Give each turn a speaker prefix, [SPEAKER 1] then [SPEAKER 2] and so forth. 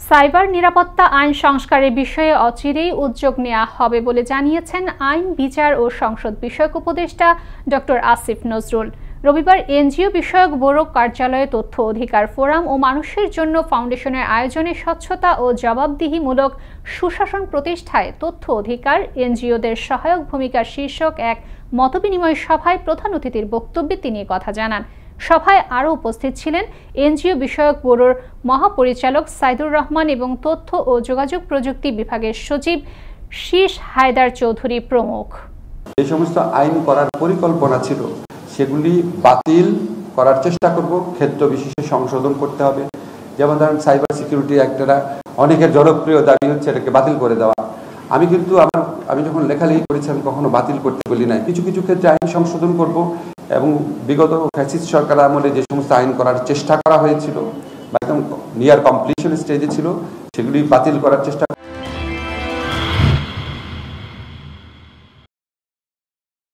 [SPEAKER 1] Cyber নিরাপত্তা আইন সংস্কারের বিষয়ে অচিরেই উদ্যোগ নেওয়া হবে বলে জানিয়েছেন আইন, বিচার ও সংসদ বিষয়ক উপদেষ্টা ডক্টর আসিফ নজরুল। রবিবার এনজিও বিষয়ক ব্যুরো কার্যালয়ে তথ্য অধিকার ফোরাম ও মানুষের জন্য ফাউন্ডেশনের আয়োজনে স্বচ্ছতা ও জবাবদিহিমূলক সুশাসন প্রতিষ্ঠায় তথ্য অধিকার এনজিওদের সহায়ক ভূমিকা শীর্ষক এক মতবিনিময় সভায় প্রধান অতিথির বক্তব্যে তিনি কথা জানান। সভায় আরও উপস্থিত ছিলেন এনজিও বিষয়ক ব্যুরোর মহাপরিচালক সাইদুর রহমান এবং তথ্য ও যোগাযোগ প্রযুক্তি বিভাগের সচিব শীষ হায়দার চৌধুরী প্রমুখ।
[SPEAKER 2] এই সমস্ত আইন করার পরিকল্পনা ছিল সেগুলি বাতিল করার চেষ্টা করব, ক্ষেত্র বিশেষে সংশোধন করতে হবে। যেমন ধরেন সাইবার সিকিউরিটি অ্যাক্টটা অনেকের জনপ্রিয় দাবি হচ্ছে এটাকে বাতিল করে দেওয়া। আমি যখন লেখালেখি করেছি আমি কখনো বাতিল করতে বলি নাই। কিছু কিছু ক্ষেত্রে আইন সংশোধন করব এবং বিগত ফ্যাসিস্ট সরকার আমলে যে সমস্ত আইন করার চেষ্টা করা হয়েছিল বা একদম নিয়ার কমপ্লিশন স্টেজে ছিল সেগুলি বাতিল করার চেষ্টা